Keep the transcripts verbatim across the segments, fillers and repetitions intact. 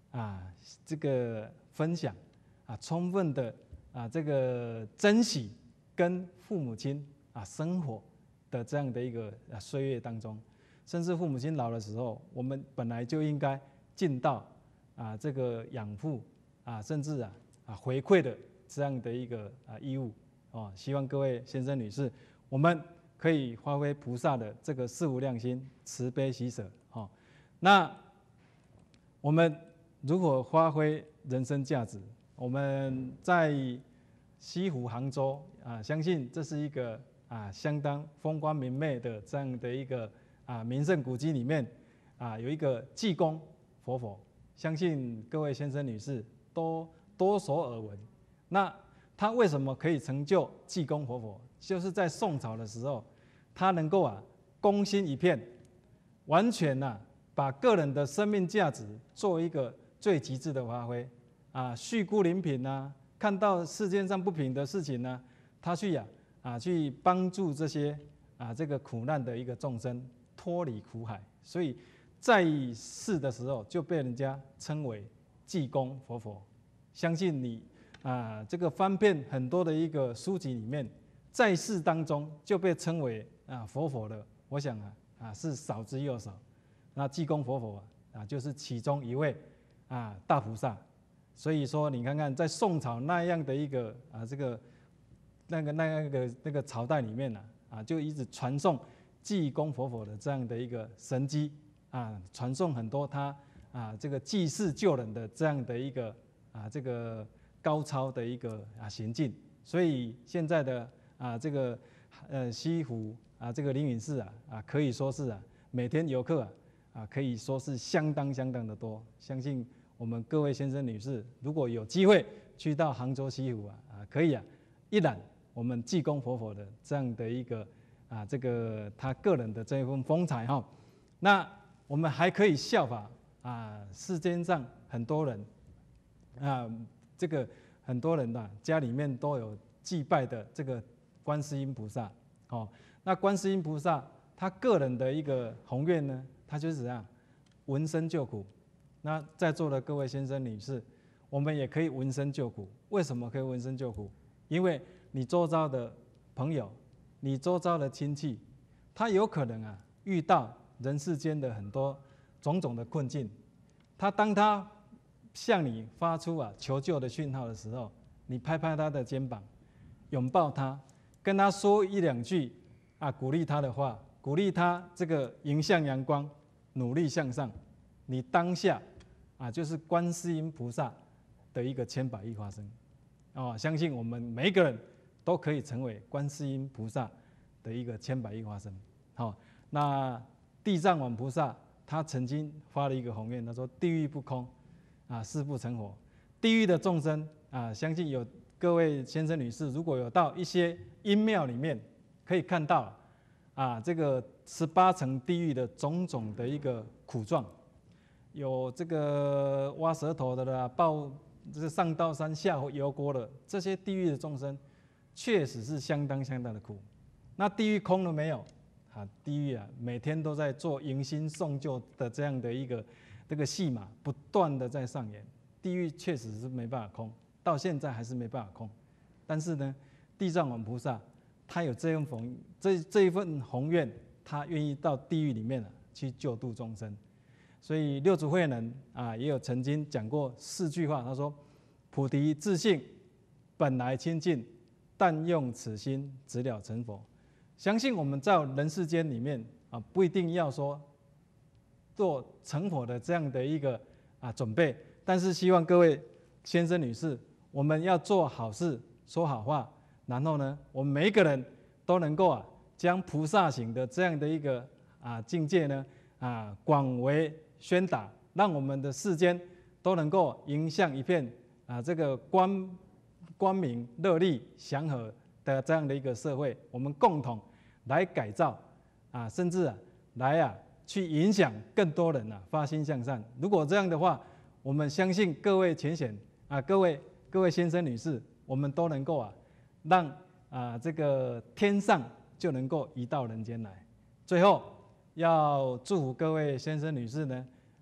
啊这个分享啊，充分的啊这个珍惜跟父母亲啊生活的这样的一个啊岁月当中，甚至父母亲老的时候，我们本来就应该尽到啊这个养父啊，甚至啊啊回馈的这样的一个啊义务哦。希望各位先生女士，我们可以发挥菩萨的这个四无量心，慈悲喜舍哦。那我们如何发挥人生价值？我们在西湖杭州啊，相信这是一个啊相当风光明媚的这样的一个啊名胜古迹里面啊，有一个济公活佛，相信各位先生女士都多所耳闻。那他为什么可以成就济公活佛？就是在宋朝的时候，他能够啊公心一片，完全啊把个人的生命价值做一个最极致的发挥啊，恤孤临贫啊，看到世界上不平的事情呢、啊，他去呀 啊, 啊去帮助这些啊这个苦难的一个众生脱离苦海，所以在世的时候就被人家称为济公活佛。相信你啊这个翻遍很多的一个书籍里面，在世当中就被称为啊佛佛的，我想啊啊是少之又少。那济公活佛啊就是其中一位啊大菩萨。所以说，你看看在宋朝那样的一个啊，这个那个那样的那个朝代里面呢、啊，啊，就一直传颂济公活佛的这样的一个神迹啊，传颂很多他啊这个济世救人的这样的一个啊这个高超的一个啊行径。所以现在的啊这个呃西湖啊这个灵隐寺啊啊可以说是啊每天游客啊啊可以说是相当相当的多，相信。我们各位先生女士，如果有机会去到杭州西湖啊，啊，可以啊，一览我们济公活佛的这样的一个啊，这个他个人的这一份风采哈。那我们还可以效法啊，世间上很多人啊，这个很多人呐、啊，家里面都有祭拜的这个观世音菩萨哦。那观世音菩萨他个人的一个宏愿呢，他就是怎样闻声救苦。那在座的各位先生女士，我们也可以闻声救苦。为什么可以闻声救苦？因为你周遭的朋友，你周遭的亲戚，他有可能啊遇到人世间的很多种种的困境。他当他向你发出啊求救的讯号的时候，你拍拍他的肩膀，拥抱他，跟他说一两句啊鼓励他的话，鼓励他这个迎向阳光，努力向上。你当下啊，就是观世音菩萨的一个千百亿化身哦，相信我们每一个人都可以成为观世音菩萨的一个千百亿化身。好、哦，那地藏王菩萨他曾经发了一个宏愿，他说：“地狱不空，啊，誓不成佛。”地狱的众生啊，相信有各位先生女士，如果有到一些阴庙里面，可以看到啊，这个十八层地狱的种种的一个苦状。有这个挖舌头的啦，抱这个上刀山下油锅的，这些地狱的众生，确实是相当相当的苦。那地狱空了没有？啊，地狱啊，每天都在做迎新送旧的这样的一个这个戏码，不断的在上演。地狱确实是没办法空，到现在还是没办法空。但是呢，地藏王菩萨他有这份宏这这一份宏愿，他愿意到地狱里面啊去救度众生。所以六祖慧能啊，也有曾经讲过四句话，他说：“菩提自性本来清净，但用此心直了成佛。”相信我们在人世间里面啊，不一定要说做成佛的这样的一个啊准备，但是希望各位先生女士，我们要做好事，说好话，然后呢，我们每一个人都能够啊，将菩萨行的这样的一个啊境界呢啊广为宣达，让我们的世间都能够迎向一片啊这个光光明、热力、祥和的这样的一个社会，我们共同来改造啊，甚至啊来啊去影响更多人啊发心向善。如果这样的话，我们相信各位浅显啊，各位各位先生女士，我们都能够啊让啊这个天上就能够移到人间来。最后要祝福各位先生女士呢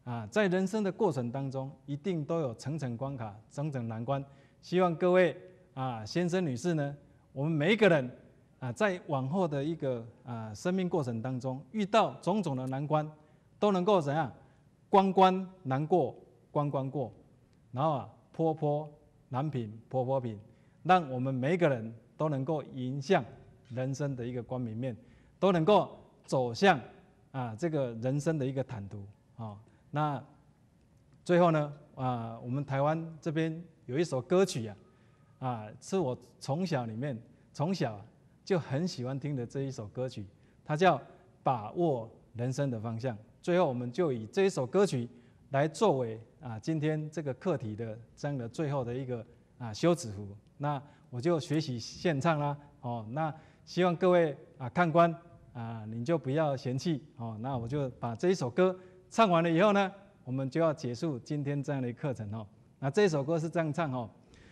啊，在人生的过程当中，一定都有层层关卡、层层难关。希望各位啊，先生、女士呢，我们每一个人啊，在往后的一个啊生命过程当中，遇到种种的难关，都能够怎样？关关难过关关过，然后啊，坡坡难平坡坡平，让我们每一个人都能够迎向人生的一个光明面，都能够走向啊这个人生的一个坦途啊。那最后呢啊，我们台湾这边有一首歌曲啊，啊是我从小里面从小就很喜欢听的这一首歌曲，它叫《把握人生的方向》。最后，我们就以这一首歌曲来作为啊今天这个课题的这样的最后的一个啊休止符。那我就学习献唱啦，哦，那希望各位啊看官啊，你就不要嫌弃哦。那我就把这一首歌唱完了以后呢，我们就要结束今天这样的课程哦。那这首歌是这样唱哦：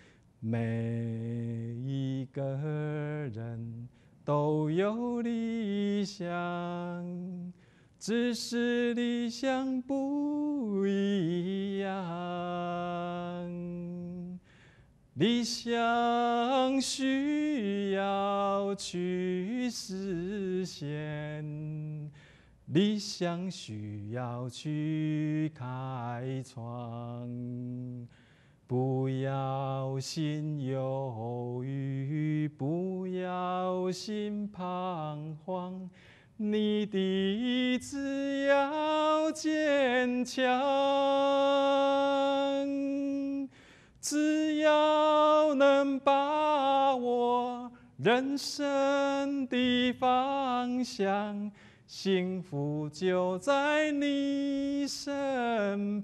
每一个人都有理想，只是理想不一样。理想需要去实现，理想需要去开创。不要心犹豫，不要心彷徨，你的意志要坚强。只要能把握人生的方向，幸福就在你身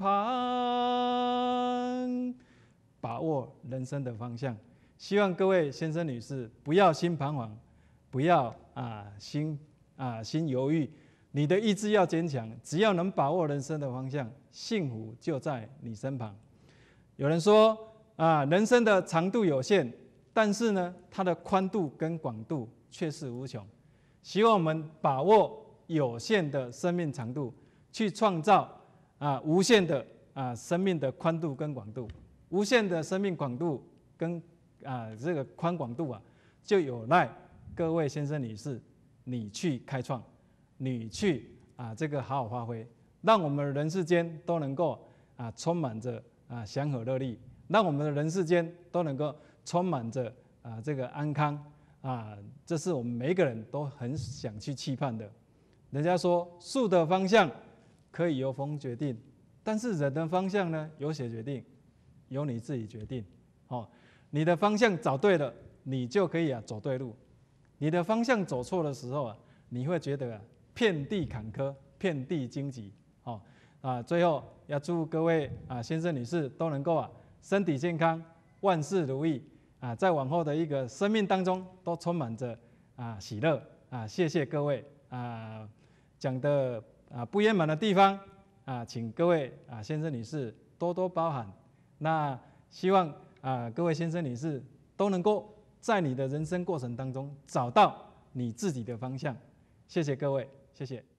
旁。把握人生的方向，希望各位先生女士不要心彷徨，不要啊心啊心犹豫，你的意志要坚强。只要能把握人生的方向，幸福就在你身旁。有人说啊，人生的长度有限，但是呢，它的宽度跟广度却是无穷。希望我们把握有限的生命长度，去创造啊无限的啊生命的宽度跟广度。无限的生命广度跟啊这个宽广度啊，就有赖各位先生女士，你去开创，你去啊这个好好发挥，让我们人世间都能够啊充满着啊祥和乐利，让我们的人世间都能够充满着啊这个安康啊，这是我们每一个人都很想去期盼的。人家说树的方向可以由风决定，但是人的方向呢，由谁决定？由你自己决定。哦，你的方向找对了，你就可以啊走对路；你的方向走错的时候啊，你会觉得啊遍地坎坷，遍地荆棘。哦啊，最后要祝各位啊先生女士都能够啊身体健康，万事如意啊，在往后的一个生命当中都充满着啊喜乐啊！谢谢各位啊，讲的啊不圆满的地方啊，请各位啊先生女士多多包涵。那希望啊各位先生女士都能够在你的人生过程当中找到你自己的方向。谢谢各位，谢谢。